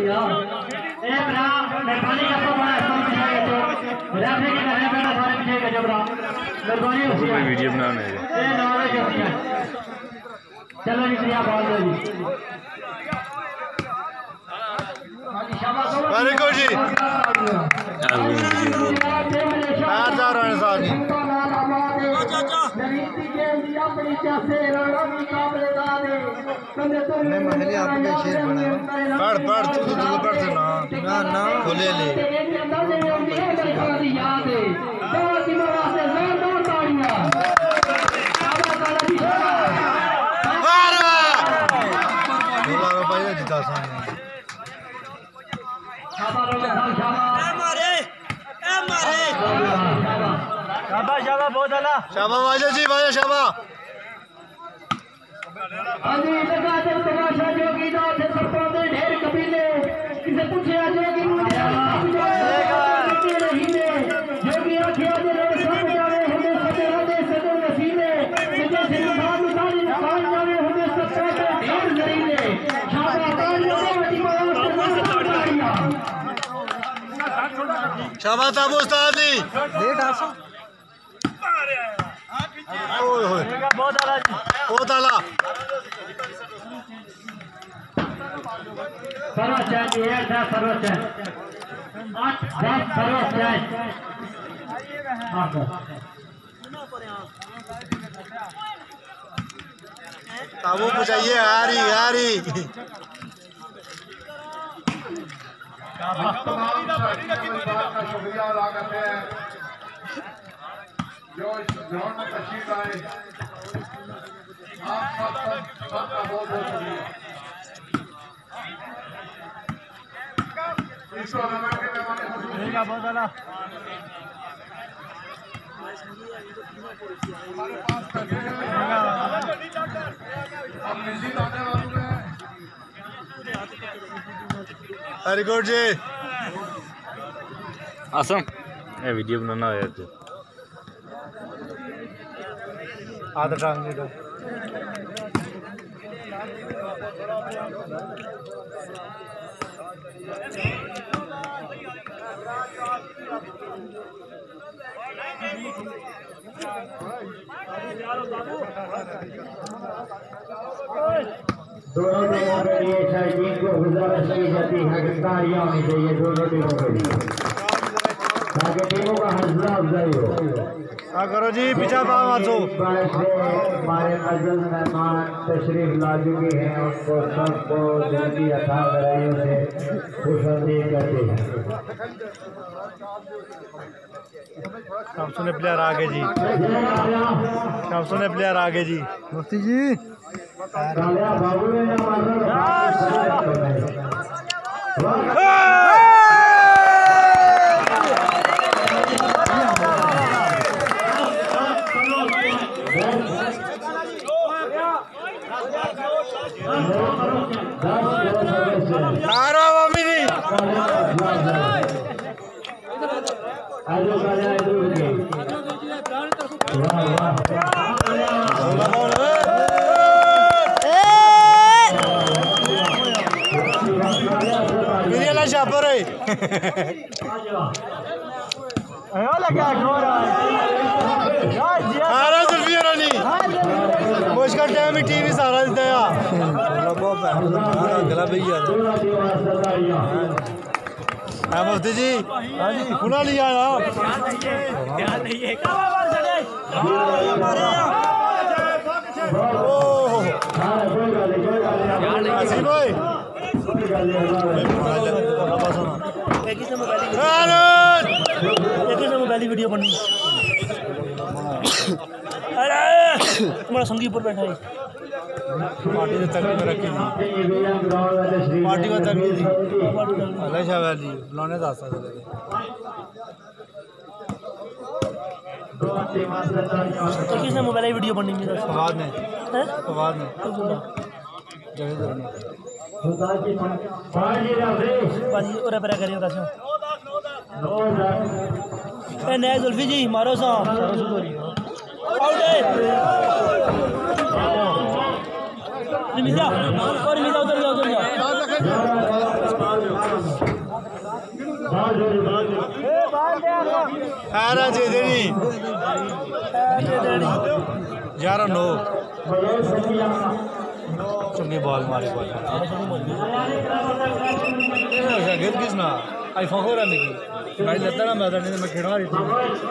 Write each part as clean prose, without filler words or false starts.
भैया ए बरा मेहरबानी का तो बड़ा सब पीछे के तो रेफरी के कहने पे सारे पीछे के जबरा मेहरबानी होती है वीडियो बनाने ए नारे होती है चलो जी प्रिया बॉल दो जी वेरी गुड जी जा रहे हैं साथ पढ़ पढ़ तू पढ़ से ना ना खोले ले जीता शाबाश बहुत आला शाबाश वाजा जी वाजा शाबाश अभी लगातार तमाशा जोगी ना थे सरपंच ने ढेर कबीले किसे पूछे जोगी मुझे नहीं ने जोगी आखिया दे सब जावे हमें सदे नसीले मुझे सिरहान निकाली निकाल जावे हमें सब ढेर जरीले शाबाश अबू उस्ताद जी लेट आसा ओए होए बहुत आला सर्वोच्च ये था सर्वोच्च 8-10 सर्वोच्च ताबू पूछाइए हारी हारी शुक्रिया अदा करते हैं जो इस ग्राउंड में तशरीफ आए आप सबका बहुत बहुत शुक्रिया इस टूर्नामेंट के मेहमान हमारे पास पैसे अब मजीद आने वालों में वेरी गुड जी आसम ये वीडियो बनाना है तू आधा टांग दे दो दोनों टीमों के लिए टीम को गुजारिश की जाती है कि तालियां होनी चाहिए दोनों टीमों के लिए ताकि टीमों का हौसला अफजाई हो। करो जी पीछा पाँव मारो हमारे अज़ीज़ मेहमान तशरीफ ला चुके हैं उनको सबको दिल की अथा गहराइयों से खुशामदीद करते हैं। शामसुने प्लेयर आगे जी शामसुने प्लेयर आगे जी मुफ्ती जी मुश्किल टाइम टीवी सारा देता है मुफ्ती जी खुला लिया ना भाई मोबाइल वीडियो बननी अरे तुम्हारा संगी पर बैठा है पार्टी में तकलीफ रखी पार्टी में तकलीफ अलग शादी बुलाने जा सकते तो किसने मोबाइल वीडियो बननी मेरा आवाज में बाजी और पैरा करियो कैसे ए नया जुल्फी जी मारो सा आउट है निमिषा और निमिषा उधर जा यार जे देनी 11-9 चंगी बॉल मारी बॉल गिर किस ना आई फखोरा मिकी भाई लगता ना मैं नहीं मैं खेलवा रही थी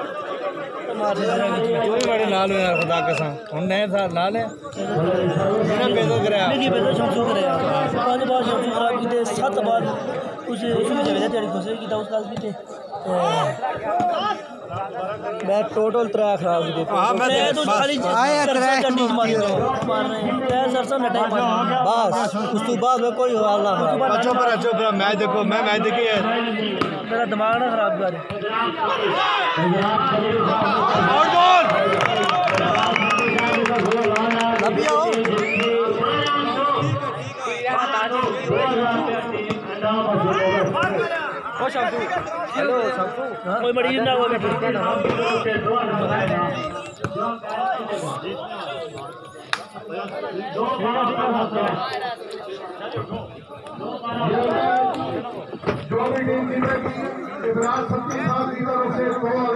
तू भी बड़े लाल हो यार खुदा कसम हम नए था लाल है मैंने पैदा कराया नहीं पैदा शमसू कराया 5 बार शमसू खराब की थे 7 बार उस जगह तेरी खुशी की था उस काल की थे मैं टोटल 3 खराब की थे हां मैं तो खाली आया 3 चंडी मार रहे हैं सरसों नटा बस उस तो बाद में कोई हाल ना बच्चों पर मैच देखो मैं मैच देखी है मेरा दिमाग ना खराब कर आउट बॉल अभी आओ ओ शंकु हेलो शंकु कोई बड़ी ना वो बैठा जो भी टीम जीतेगी इब्राहिम 27 लीडरों से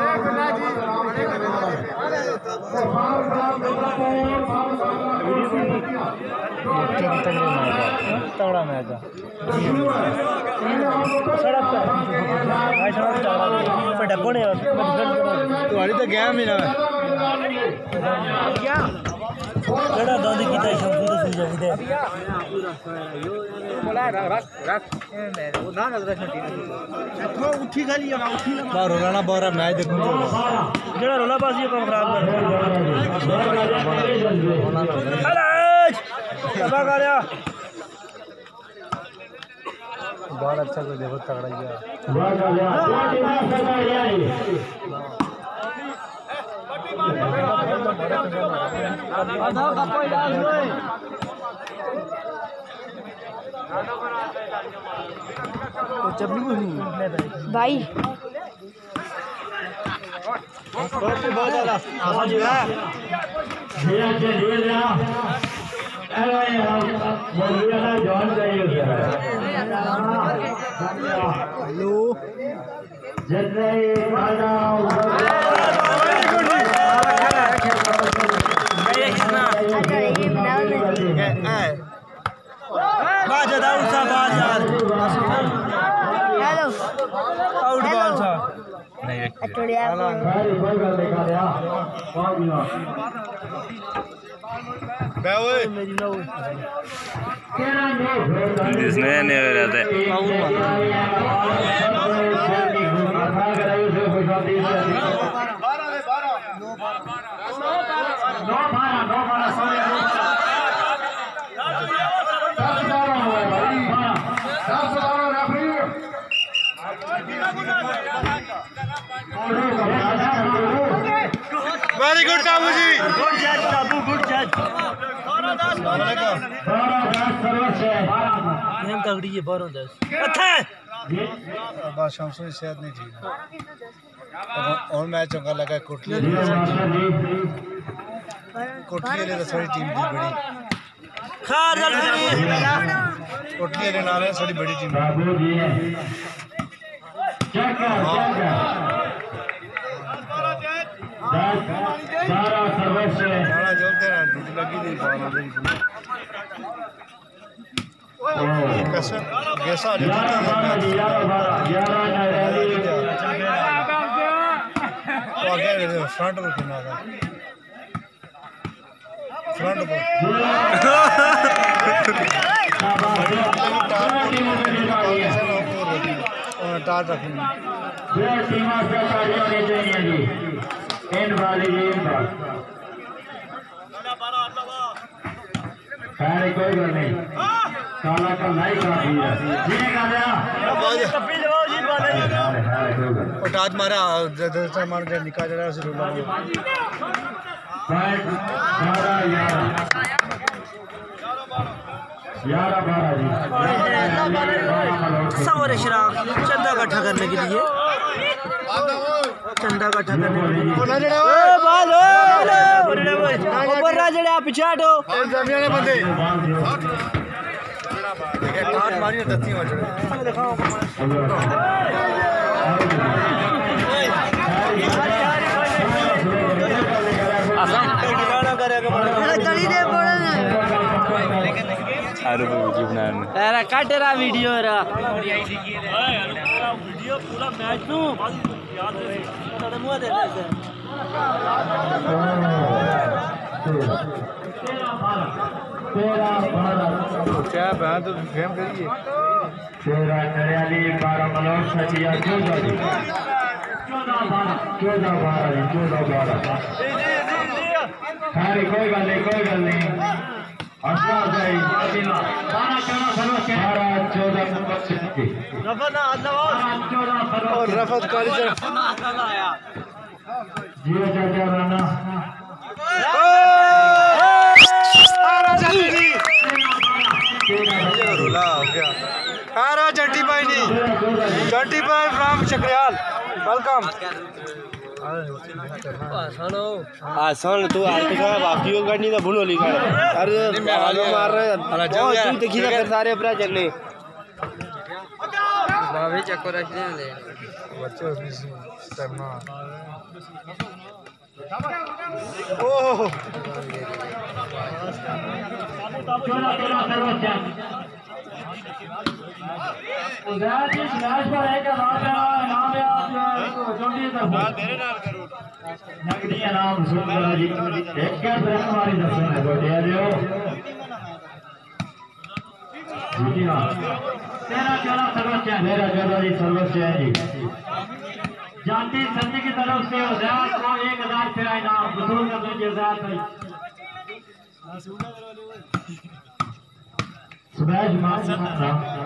2 तगड़ा मैच है सड़क पे भाई सड़क पे डब्बो ने तुम्हारी तो गेम ही ना क्या केड़ा गांधी की ताई शमसू तो सुन जावी दे बोला रख वो ना रख तो उठी खाली ना उठी ना बाहर रोलाना बाहर मैच देखूं जेड़ा रोला बाजी काम खराब कर अरे तबा करया बहुत अच्छा तो देखो तगड़ा ही है भाई बहुत ज्यादा आसान है हेलो हेलो आउट बॉल था अटोड़िया मेरी ना वो इसमें नहीं हो रहा था very good babu ji good जज बाबू गुड जज नेम तगड़ी है 12-10 अच्छा बात शमसू की सेहत नहीं ठीक और मैच चंगा लगा कोटली वाली तो सारी टीम थी बड़ी खार जल्दी कोटली वाले नाल है सारी बड़ी टीम सारा सर्वस्व गाना जोते ना ड्यूटी लगी थी कैसे कैसा आ जाता फ्रंट पर खेलना था फ्रंट पर टार रखनी कोई गल नहीं काला का नहीं टाच मारा मार निकाल रहा है रोला सवार शराब चंदा इकट्ठा करने के लिए चंदा इकट्ठा करने के लिए ऊपर राजड़ा पीछे हटो जमीन बंदे टाच मारी दस्ती मार तड़ी दे पड़े ने आलू पर वीडियो बनाने अरे काट रहा वीडियो रा वीडियो पूरा मैच नु याद है तेरे मुंह दे दे क्या बहन तो गेम करिए 13 नरियाली 12 मलोट सचिया 14 जी 14 खैर कोई गल नहीं अशराफ भाई 12 और रफत काली तरफ जीरो चाचा राना रुला हो गया अरे जंटी भाई नहीं जंटी भाई फ्रॉम चक्रियाल वेलकम सुन तू आर्टिक बाकी को करनी तो भूलो लिखा अरे मार रहे तू देखी ना फिर सारे अपना चलने बाबी चक्कर रखने ले बच्चे स्टेमिना ओह नगदी नाम सुंदर जी एक क्या हमारी दर्शन है बोलिए जी ना 13 सर्वोच्च मेरा जी सर्वोच्च है जी जानती संधि की तरफ से उजात को 1000 रुपया इनाम वसूल कर लीजिए उजात भाई सुबह माता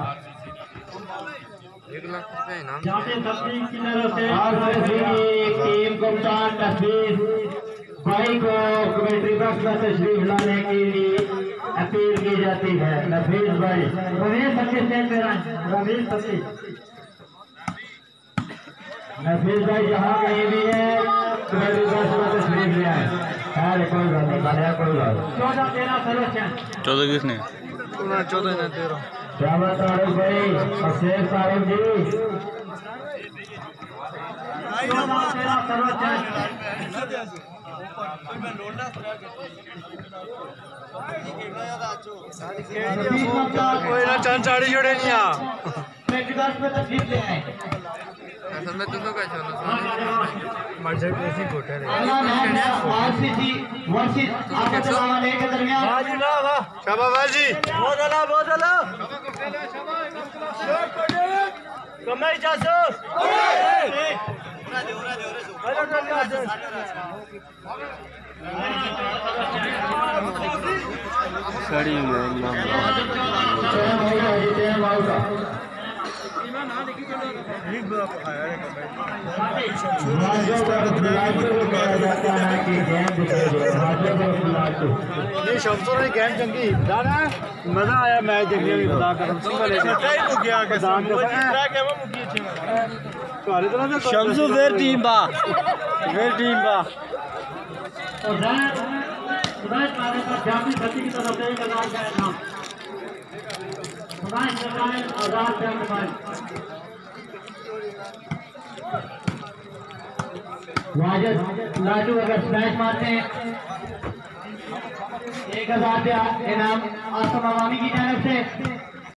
1 लाख रुपए इनाम जानती संधि की तरफ से टीम कप्तान नफीस भाई को कमेंट्री बॉक्स में तशरीफ लाने के लिए अपील की जाती है नफीस भाई रमेश सतीश स्टेज पे रहें रमेश सतीश नफीस भाई जहाँ कहीं भी है कमेंट्री बॉक्स में तशरीफ ले आए खैर कोई बात नहीं बढ़िया कोई बात 14-13 सर्वोच्च 14 किसने 14 ने 13 क्या बता रहे भाई अशेर साहब जी 14-13 सर्वोच्च कोई ना चंद साड़ी जोड़े नहीं आ असल में तुमको क्या चलो मर्जर कैसी कोटा रे शाबाश जी बहुत अला कमाई जासो साड़ी में ये शब्दों ने गेम चंगी दाना मजा आया मैच देखने में खुदा कसम सिंगल है शम्सु फिर टीम बा लाडू अगर स्मैश मारते हैं 1000 रुपया इनाम आसम अवामी की जानब से